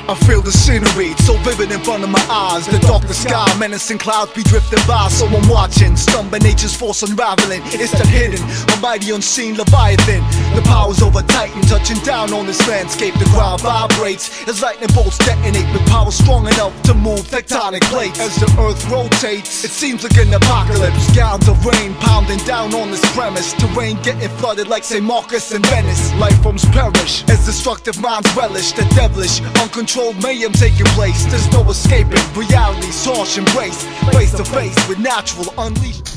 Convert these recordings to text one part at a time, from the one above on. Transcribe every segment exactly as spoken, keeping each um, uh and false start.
I feel the scenery, so vivid in front of my eyes. The dark, the sky, menacing clouds be drifting by. So I'm watching, stunned by nature's force unraveling. It's the hidden, almighty unseen Leviathan. The powers over Titan, touching down on this landscape. The ground vibrates as lightning bolts detonate, with power strong enough to move tectonic plates. As the earth rotates, it seems like an apocalypse. Gallons of rain pounding down on this premise. Terrain getting flooded like Saint Marcus and Venice. Life forms perish as destructive minds relish the devilish, uncontrolled mayhem taking place. There's no escaping reality's harsh embrace, face to face with natural unleashed.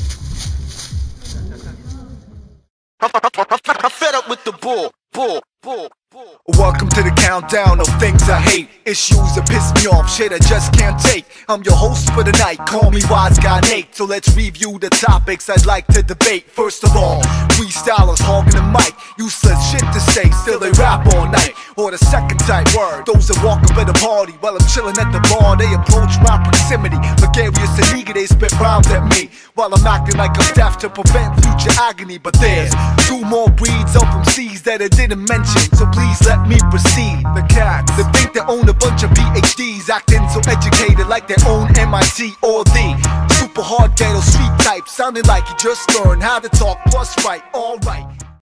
I'm fed up with the bull, bull, bull. Welcome to the countdown of things I hate, issues that piss me off, shit I just can't take. I'm your host for the night, call me Wise Guy Nate. So let's review the topics I'd like to debate. First of all, freestylers hogging the mic, useless shit to say, still they rap all night. Or the second type, word, those that walk up at a party while I'm chilling at the bar, they approach my proximity. Gregarious and eager, they spit rhymes at me while I'm acting like I'm deaf to prevent future agony. But there's two more breeds of M Cs that I didn't mention, so please let me proceed. The cats that think they own a bunch of P H Ds, acting so educated like they own M I T or the super hard ghetto street type, sounding like you just learned how to talk plus write. Alright.